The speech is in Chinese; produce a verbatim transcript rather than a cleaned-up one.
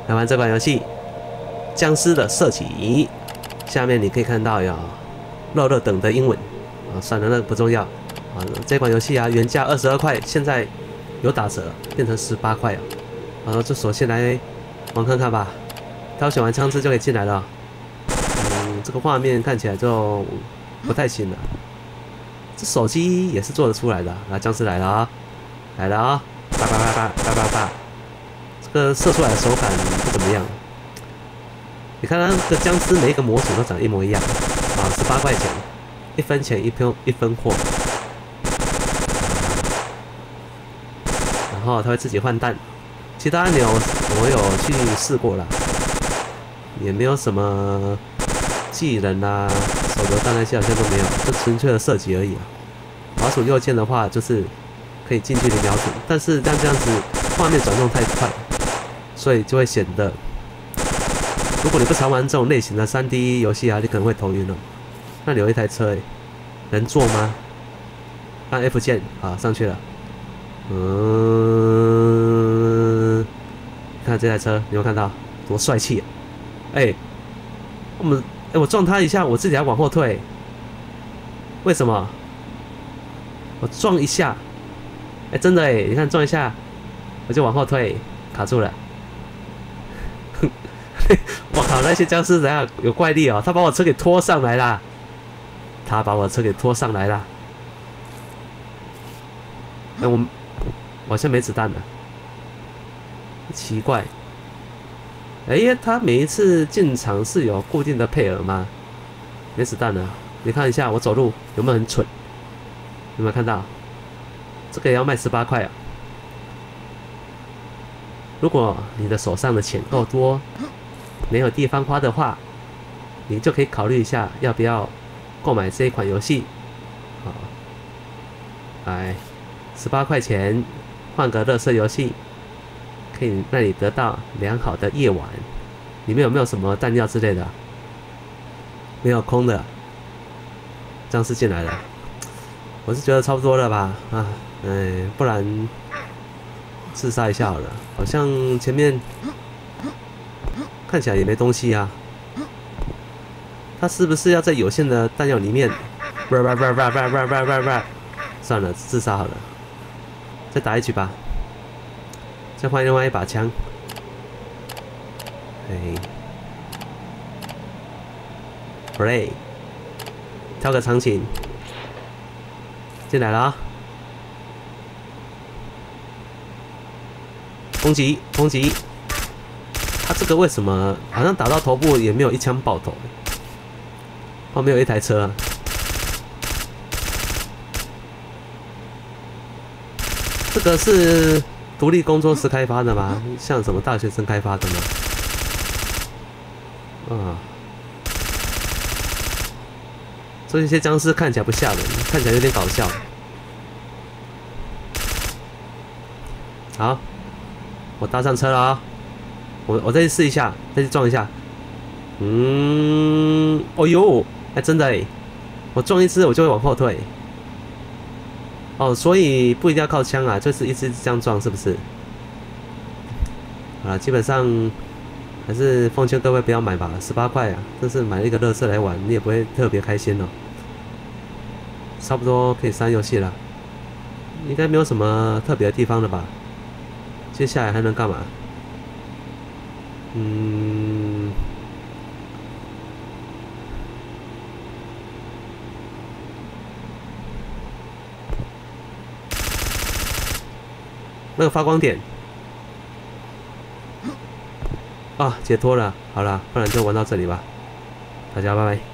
来玩这款游戏《僵尸的射击》。下面你可以看到有热热等的英文啊，算了，那个不重要啊。这款游戏啊，原价二十二块，现在有打折，变成十八块啊。然后就索性来玩看看吧，挑选完枪支就可以进来了。嗯，这个画面看起来就不太行了。这手机也是做得出来的啊，僵尸来了啊，来了啊，叭叭叭叭叭叭叭。这个射出来的手感不怎么样。你看它这个僵尸每一个模组都长得一模一样啊，十八块钱，一分钱一分一分货。然后它会自己换弹，其他按钮我有去试过了，也没有什么技能啊、手榴弹那些好像都没有，就纯粹的射击而已啊。滑鼠右键的话就是可以近距离瞄准，但是像这样子画面转动太快。所以就会显得，如果你不常玩这种类型的 三 D 游戏啊，你可能会头晕哦。那里有一台车，哎，能坐吗？按 F 键啊，上去了。嗯，看这台车，你有没有看到多帅气啊？哎，我们哎，我撞他一下，我自己还往后退，为什么？我撞一下，哎，真的哎，你看撞一下，我就往后退，卡住了。我靠！那些僵尸怎样有怪力哦？他把我车给拖上来啦！他把我车给拖上来啦！哎，我我好像没子弹了，奇怪。哎，他每一次进场是有固定的配额吗？没子弹了，你看一下我走路有没有很蠢？有没有看到？这个也要卖十八块啊！如果你的手上的钱够多，没有地方花的话，你就可以考虑一下要不要购买这一款游戏。好，来，十八块钱换个乐色游戏，可以让你得到良好的夜晚。里面有没有什么弹药之类的？没有，空的。僵尸进来了，我是觉得差不多了吧？啊，哎，不然自杀一下好了。好像前面看起来也没东西啊，他是不是要在有限的弹药里面？不不不不不不不不不，算了，自杀好了，再打一局吧。再换另外一把枪。哎 ，play， 挑个场景，进来了啊！攻击，攻击！他这个为什么好像打到头部也没有一枪爆头？后面有一台车啊！这个是独立工作室开发的吗？像什么大学生开发的吗？啊！这些僵尸看起来不吓人，看起来有点搞笑。好。我搭上车了啊！我我再去试一下，再去撞一下。嗯，哦呦，哎，真的哎，我撞一只我就会往后退。哦，所以不一定要靠枪啊，就是一只这样撞，是不是？啊，基本上还是奉劝各位不要买吧，十八块啊，这是买一个乐色来玩，你也不会特别开心哦。差不多可以删游戏了，应该没有什么特别的地方了吧？接下来还能干嘛？嗯，那个发光点啊，解脱了。好了，不然就玩到这里吧。大家拜拜。